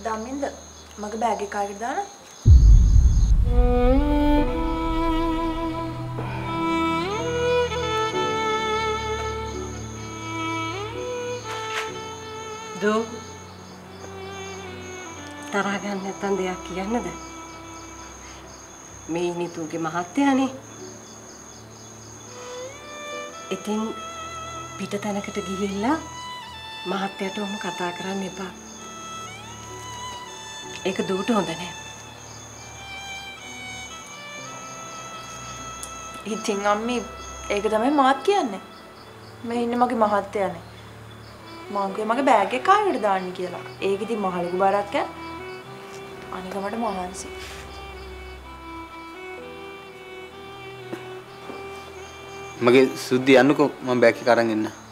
දමින්ද මගේ බෑග් එක කාගෙද දාන්න? දෝ තරහ ගන්න නැත්තම් දෙයක් කියන්නද? මේ නිතුගේ මහත්තයානේ. ඉතින් පිට තැනකට ගිහිල්ලා මහත්තයාට ඔහොම කතා කරන්න එපා. ඒක දුවට හොඳ නෑ. ඉතින් අම්මි ඒක තමයි මාත් කියන්නේ. මේ ඉන්නේ මගේ මහත්තයානේ. මගේ බෑග් එක කාගෙද දාන්න කියලා. ඒක ඉතින් මහලුකු බරක් ඈ. අනික මට මහන්සි. මගේ සුද්ධි යන්නකෝ මම බෑග් එක අරන් එන්න.